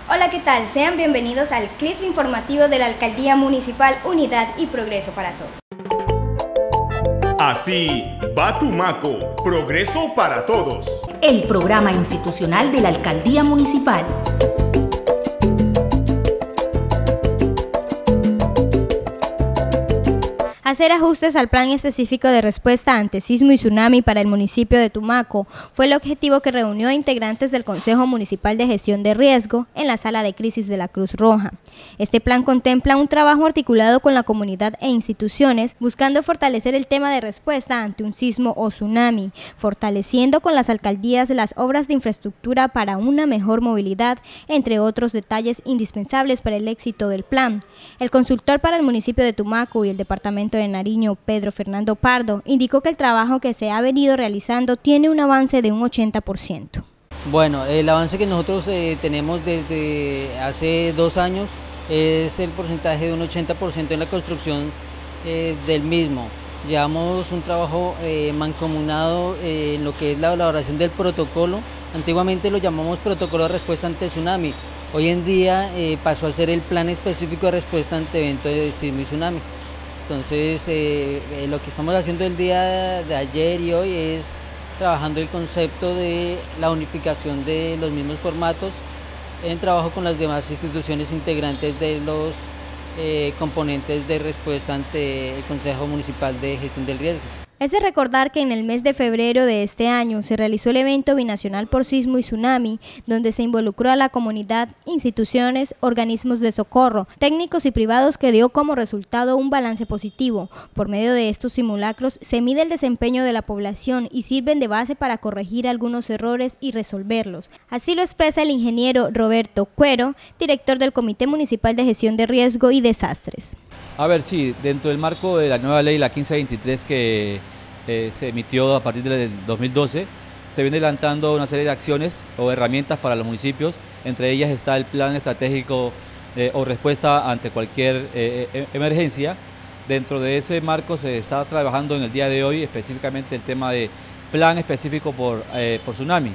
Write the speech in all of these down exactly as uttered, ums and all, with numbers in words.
Hola, ¿qué tal? Sean bienvenidos al clip informativo de la Alcaldía Municipal Unidad y Progreso para Todos. Así va Tumaco, progreso para todos. El programa institucional de la Alcaldía Municipal. Hacer ajustes al plan específico de respuesta ante sismo y tsunami para el municipio de Tumaco fue el objetivo que reunió a integrantes del Consejo Municipal de Gestión de Riesgo en la sala de crisis de la Cruz Roja. Este plan contempla un trabajo articulado con la comunidad e instituciones, buscando fortalecer el tema de respuesta ante un sismo o tsunami, fortaleciendo con las alcaldías las obras de infraestructura para una mejor movilidad, entre otros detalles indispensables para el éxito del plan. El consultor para el municipio de Tumaco y el departamento de Nariño, Pedro Fernando Pardo, indicó que el trabajo que se ha venido realizando tiene un avance de un ochenta por ciento. Bueno, el avance que nosotros eh, tenemos desde hace dos años es el porcentaje de un ochenta por ciento en la construcción eh, del mismo. Llevamos un trabajo eh, mancomunado eh, en lo que es la elaboración del protocolo. Antiguamente lo llamamos protocolo de respuesta ante tsunami. Hoy en día eh, pasó a ser el plan específico de respuesta ante eventos de sismo y tsunami. Entonces, eh, eh, lo que estamos haciendo el día de ayer y hoy es trabajando el concepto de la unificación de los mismos formatos en trabajo con las demás instituciones integrantes de los eh, componentes de respuesta ante el Consejo Municipal de Gestión del Riesgo. Es de recordar que en el mes de febrero de este año se realizó el evento binacional por sismo y tsunami, donde se involucró a la comunidad, instituciones, organismos de socorro, técnicos y privados, que dio como resultado un balance positivo. Por medio de estos simulacros se mide el desempeño de la población y sirven de base para corregir algunos errores y resolverlos. Así lo expresa el ingeniero Roberto Cuero, director del Comité Municipal de Gestión de Riesgo y Desastres. A ver, sí, dentro del marco de la nueva ley, la quince veintitrés, que eh, se emitió a partir del dos mil doce, se viene adelantando una serie de acciones o herramientas para los municipios. Entre ellas está el plan estratégico eh, o respuesta ante cualquier eh, emergencia. Dentro de ese marco se está trabajando en el día de hoy específicamente el tema de plan específico por, eh, por tsunami.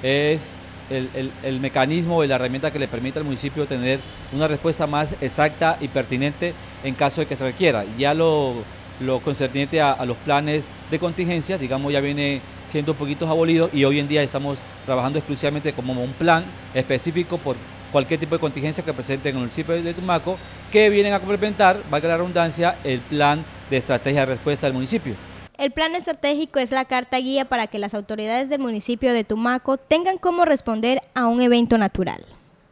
Es El, el, el mecanismo y la herramienta que le permite al municipio tener una respuesta más exacta y pertinente en caso de que se requiera. Ya lo, lo concerniente a, a los planes de contingencia, digamos, ya viene siendo un poquito abolido y hoy en día estamos trabajando exclusivamente como un plan específico por cualquier tipo de contingencia que presente en el municipio de Tumaco, que vienen a complementar, valga la redundancia, el plan de estrategia de respuesta del municipio. El plan estratégico es la carta guía para que las autoridades del municipio de Tumaco tengan cómo responder a un evento natural.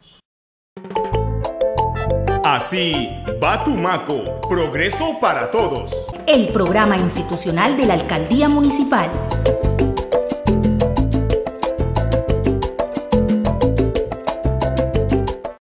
Así va Tumaco, progreso para todos. El programa institucional de la Alcaldía Municipal.